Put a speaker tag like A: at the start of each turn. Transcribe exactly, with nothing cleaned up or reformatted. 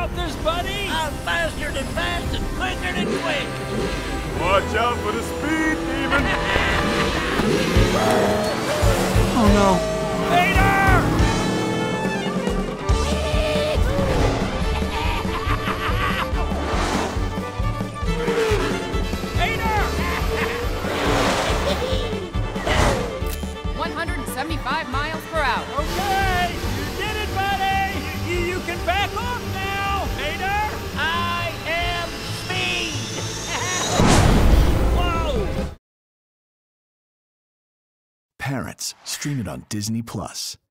A: helicopters, buddy!
B: I'm faster than fast and quicker than quick.
C: Watch out for the speed demon!
D: Oh no.
A: Mater!
E: one hundred seventy-five miles per hour.
A: Okay, you did it, buddy! You, you can back off now, Mater!
B: I am speed.
A: Whoa!
D: Parents, stream it on Disney Plus.